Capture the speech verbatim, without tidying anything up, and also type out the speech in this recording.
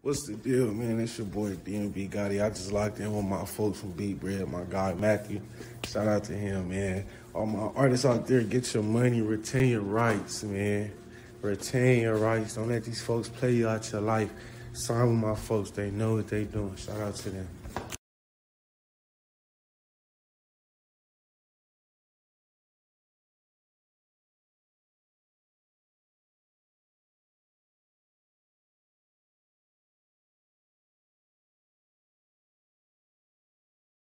What's the deal, man? It's your boy D M B Gotti. I just locked in with my folks from beatBread, my guy Matthew. Shout out to him, man. All my artists out there, get your money, retain your rights, man. Retain your rights. Don't let these folks play you out your life. Sign with my folks. They know what they doing. Shout out to them.